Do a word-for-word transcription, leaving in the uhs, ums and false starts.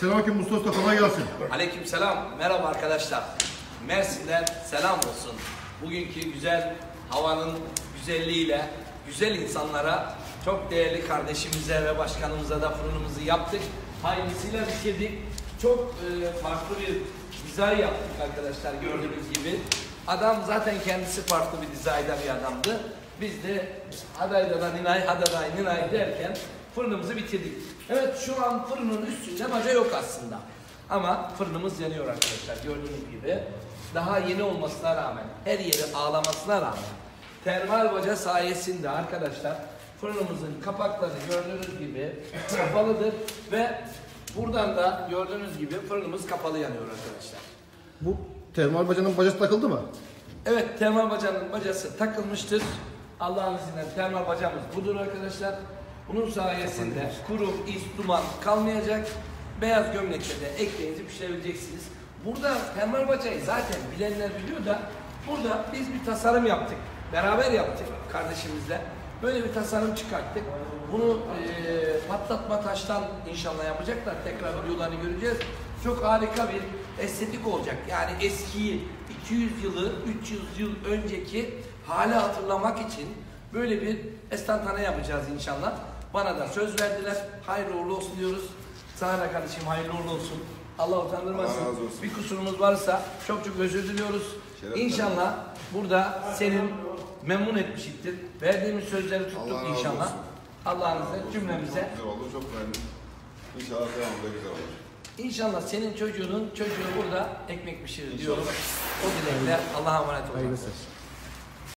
Selamünaleyküm Mustafa Usta, kolay gelsin. Aleykümselam. Merhaba arkadaşlar. Mersin'den selam olsun. Bugünkü güzel havanın güzelliğiyle güzel insanlara, çok değerli kardeşimize ve başkanımıza da fırınımızı yaptık. Hayırlısıyla bitirdik. Çok e, farklı bir dizayn yaptık arkadaşlar, gördüğünüz gibi. Adam zaten kendisi farklı bir dizayda bir adamdı. Biz de adayda da ninay, hadaday ninay derken fırınımızı bitirdik. Evet, şu an fırının üstünde baca yok aslında. Ama fırınımız yanıyor arkadaşlar, gördüğünüz gibi. Daha yeni olmasına rağmen, her yeri ağlamasına rağmen termal baca sayesinde arkadaşlar fırınımızın kapakları gördüğünüz gibi kapalıdır ve buradan da gördüğünüz gibi fırınımız kapalı yanıyor arkadaşlar. Bu termal bacanın bacası takıldı mı? Evet, termal bacanın bacası takılmıştır. Allah'ın izniyle termal bacamız budur arkadaşlar. Bunun sayesinde kurum, is, duman kalmayacak. Beyaz gömlekte de ekmeğinizi pişirebileceksiniz. Burada termal bacayı zaten bilenler biliyor da burada biz bir tasarım yaptık. Beraber yaptık kardeşimizle. Böyle bir tasarım çıkarttık. Bunu e, patlatma taştan inşallah yapacaklar. Tekrar videolarını göreceğiz. Çok harika bir estetik olacak. Yani eskiyi, iki yüz yılı, üç yüz yıl önceki hali hatırlamak için böyle bir estantane yapacağız inşallah. Bana da söz verdiler. Hayırlı uğurlu olsun diyoruz. Sana da kardeşim hayırlı uğurlu olsun. Allah utandırmasın. Allah bir kusurumuz varsa çok çok özür diliyoruz. Şeref İnşallah burada senin memnun etmişiktir. Verdiğimiz sözleri tuttuk Allah inşallah. Allah'ın izniyle cümlemize. Çok güzel oldu, çok beğendim. İnşallah devamında güzel olur. İnşallah senin çocuğunun çocuğu burada ekmek pişirir diyorum. O dilekle Allah'a emanet olun.